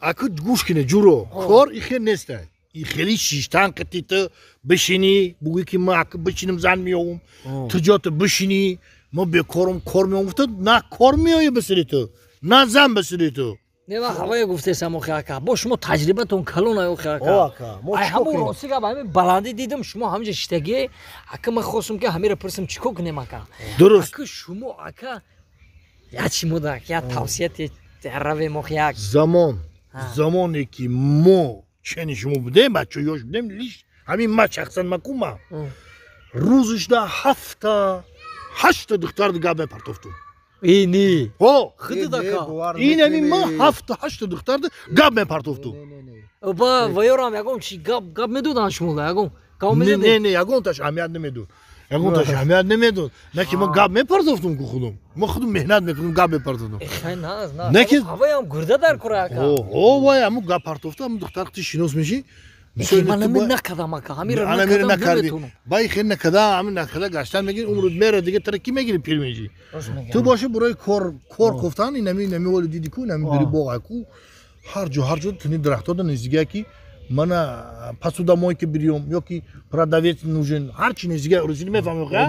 اكو گوش کنه جورو کار این نیسته این خیلی شیشتن که تو بشینی بگویی که ما بشینم زن میام تو جات بشینی ما بیکارم کار میام تو نه کار میای بسری تو نه زن بسری تو نه ما هوای گفته سمو خیاکا با شما تجربه تون کلون ایو خیاکا ای همون راستی که همین بلندی دیدم شما همینجا شتگی اگه من خواستم که همین رو پرسم چیکار کنیم اکا درست اگه شما اکا یا چی مودا یا توصیه روی مخیاک زمانی که ما چنین شما بودیم بچه یاش بودیم لیش همین ما شخصا مکوما روزش ده 7-8 دختر دیگه بپرتفتم اینی خیلی دکا این همین ما 7-8 دختر گاب میپرتفتم با ویرام یکم چی گاب میدودن شما یکم گاب میدودن نه یکم تاش اهمیت نمیدون یکم تاش اهمیت نمیدون نه که ما گاب میپرتفتم که خودم ما خودم مهنت میکنم گاب میپرتفتم خیلی نه که هوایم گرده در کره اکا وای همون گاب پرتفتم دختر ختی شناس میشی من نکردم اکا همین رو نکردم بای خیلی نکرده همین نکرده گشتن میگین عمرت میره دیگه ترکی میگیری پیر میشی تو باشه برای کار گفتن این نمی ولی دیدی کو نمی بری باغ کو هر جا تنی درخت ها نزدیکی کی من پسودا مایی که بیام یا کی پرادویت نوجن هر چی نزدیکی روزی میفهمی خب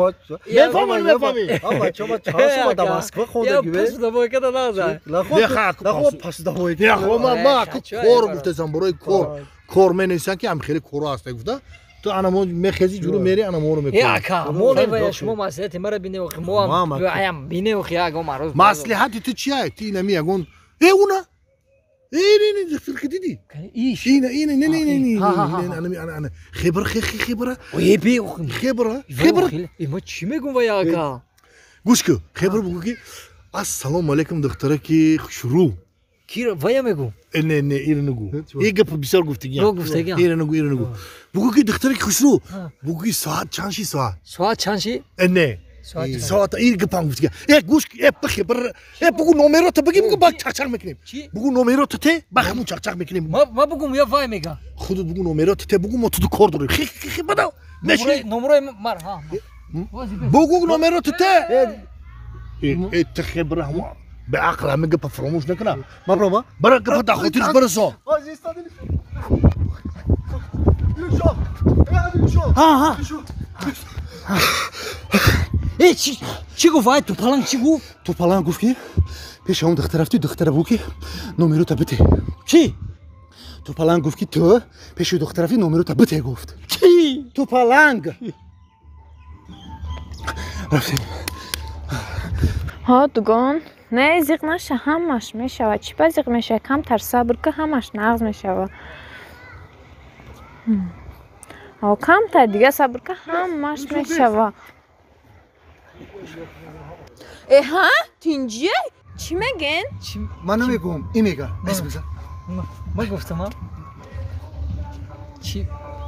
میفهمی بچه ما چهار سال دماسکو خونده گیبه پسودا مایی که دادن نخواه پسودا مایی که ما کار گفتم برای کار منیسن که هم خیلی کورا هست گفته تو انا مو میخزی جورو میری انا مو رو میکنم یا کا مولی و شما مصلحت مرا بینه و مو هم بینه و خیاگو ماروز مصلحت تو چیه تی نمی اگون اونا این دختر که دیدی ایش این انا خبره وی بی خبره ما چی میگم و یا کا گوش کو خبر بگو که السلام علیکم دختره که شروع کی ویا میگم نه ایرنگو ایگه بسیار گفتگی ایرنگو بگو که دختره که خسرو بگو که ساعت چانشی نه ساعت ایگه پام گفتگی گوش بخبر بگو نمرات بگی بگو با چاچاق میکنیم بگو نمرات ته بخمون چاچاق میکنیم ما بگم یا وای میگه خودت بگو نمرات ته بگو ما تو کار داریم خیلی بدا نمره مر ها بگو نمرات ته ات خبره ما بعقل هم میگه فراموش نکنه مرحبا برای که پتا خودش برسون ها ای چی گفت تو پلنگ چی گفت تو پلنگ گفت که پیش اون دختر رفتی دختر بگو که نمرو تا بده چی تو پلنگ گفت که تو پیش دختر رفتی نمرو تا بده گفت چی تو پلنگ رفتیم ها دوگان نه زیق نشه همش میشود چی با زیق میشه کمتر صبر که همش نغز میشود کمتر دیگه صبر که همش میشود ها تینجیه چی میگن؟ من نمیگم این میگه اسم بزن ما گفتم چی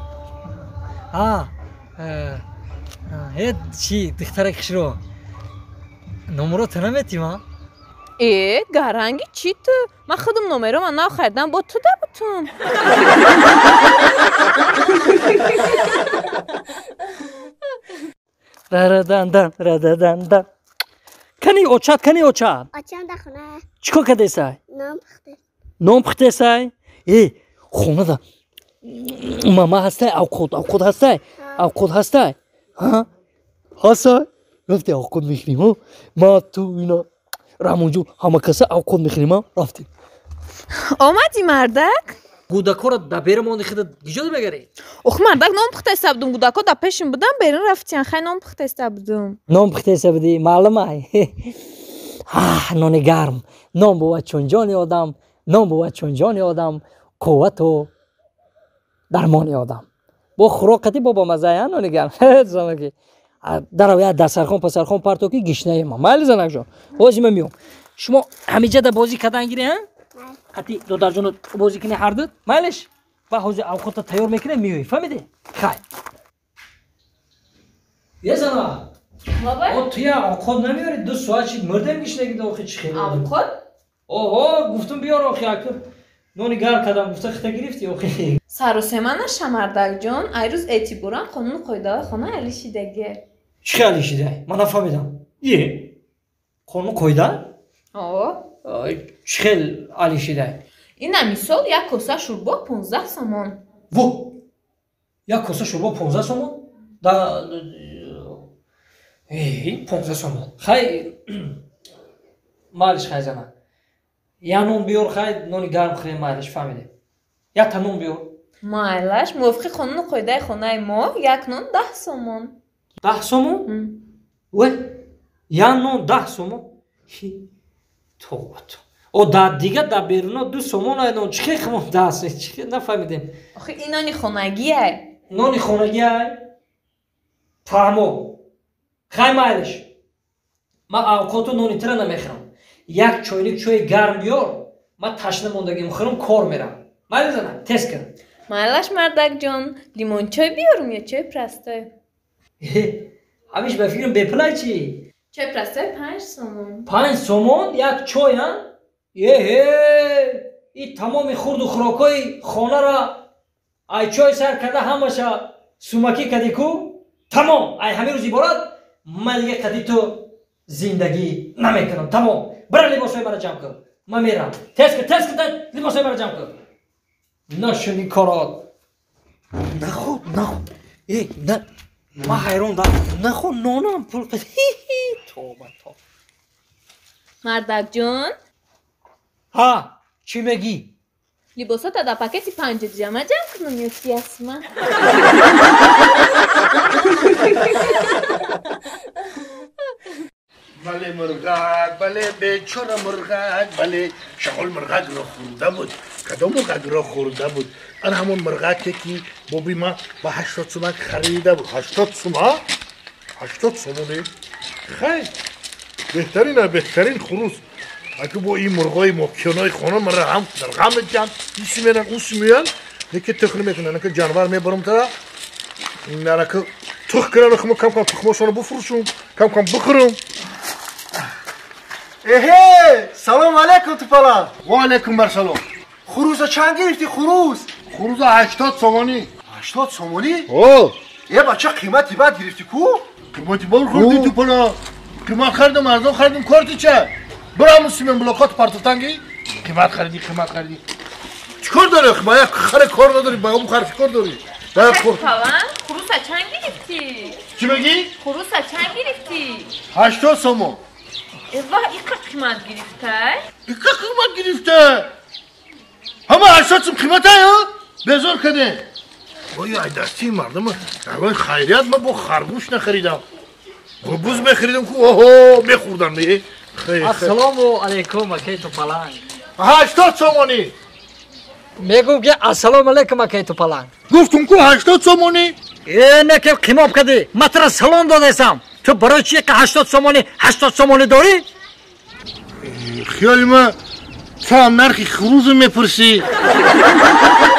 چی دختره کشرو نمرو تنمیتی ما گرنگی چی تو؟ من خودم نمره من نخریدم با تو ده بودم ردندن کنی اوچات آچم دخونه چیکار کده سای؟ نام پخته سای؟ خونه دا ماما هسته اوقود هسته اوقود هسته هسته رفتی اوقود میخریم ما تو اینا رامونجو همه کسا اوقود میخریم رفتیم آمدی مردک؟ گودکو را دا بیرمون خیده گیجاده بگری مردک نام پخته سبدم گودکو دا پیشم بودم بیرون رفتیم خیلی نام پخته سبدم نام پخته سبدی معلوم های نان گرم نام بود چون جان آدم قوت و درمان آدم با خوراکتی بابا مزه نان گرم زنگی در روی دسترخوان پسرخوان پرتو که گشنه ما مال زنگ جان بازی من میام شما همیشه دا بازی کردن گیری ها حتی دو درجون بازی کنی هر دو مالش با حوزه اوقات تیار میکنه میوی فهمیدی خیر یه زنا بابا توی اوقات نمیاری 2 ساعت چی مردم گشنه گیده آخه چی خیلی اوقات گفتم بیار آخه اکر نونی گر کدام گفته خیلی گرفتی آخه سر و سمن مردک جان ایروز اعتبارا قانون قایده خانه علیشیدگی چی علیشیده من نفهمیدم قانون قایده چی علیشیده اینا مثال یک کوسه شوربا 15 سومون. وو یک کوسه شوربا 15 سومون؟ ای 15 سومون. خیلی مالش خیلی زنه. یا نون بیار خیلی نونی گرم خیلی مالش فهمیده. یا تا نون بیار. مالش موافقی خانون قاعده خانه ما یک نون 10 سومون. 10 سومون؟ و یا نون 10 سومون؟ تو او در دیگه در بیرون 2 سومون اینا چه خمون 10 چه نفهمیدیم. آخه این نانی خانگیه. نانی خانگیه؟ فهمو. خیلی مالش. من اوقاتو نانی تر نمیخورم. یک چایلیک چای گرم بیار. من تشنه موندگی میخورم کار میرم. مالی زنم تست کن. مالش مردک جان لیمون چای بیارم یا چای پرسته؟ همیش به فکرم بپلای چی؟ چای پرسته 5 سومون. 5 سومون یک چای ها؟ این تمام خورد و خوراکای خانه را ای چای سر کرده همش سومکی کدی کو؟ تمام ای همه روز عبارت من دیگه کدی تو زندگی نمیکنم. تمام برای لباسای مرا جمع کن. من میرم تست کن لباسای مرا جمع کن. نشونی کارات نخو ای نه ما حیران دارم نخو نونم پول قد توبه مردک جان ها چی میگی؟ لباسات در پاکتی 5 جمع کنم یا چی اسمه؟ بله مرغک بله بیچاره مرغک بله شغل مرغک را خورده بود کدام مرغک را خورده بود آن همون مرغکی که بابی ما با 80 سومک خریده بود 80 سومه 80 سومونه خیلی بهترین خروس اگه با این مرغای ماکیانای خانه من را هم در غم جمع ایسی میرن اوسی میرن نکه تخلی میکنن نکه جانور میبرم تا نکه تخ کنن خمو کم تخماشانو بفروشم کم بخورم سلام علیکم تو پلا. و علیکم بر سلام. خروس چند گرفتی خروس 80 سومانی. 80 سومانی؟ اوه یه بچه قیمتی بعد گرفتی کو؟ قیمتی بال خوردی تو پلا قیمت خریدم ارزان خریدم کارتی چه برام سیمن بلاکات پارتوتنگی قیمت خریدی چیکار داری ما یک خر کار نداری با اون خرفی کار داری پلان خروس چند گرفتی؟ چی میگی؟ خروس چند گرفتی؟ 80 سومون. ایوه ایقا قیمت گرفته همه 80 سوم قیمت ها بزار کده وای ای دستی مردم الان خیریت من با خرگوش نخریدم با بوز بخریدم که اوهو بخوردم دیگه السلام علیکم اکی تو پلنگ 80 سومانی میگم که السلام علیکم اکی تو پلنگ گفتم که 80 سومانی اینه که قیمت کردی من ترا سلام دادم تو برای چیه که 80 سومانی داری؟ خیالی من تو هم نرخی خروز میپرسی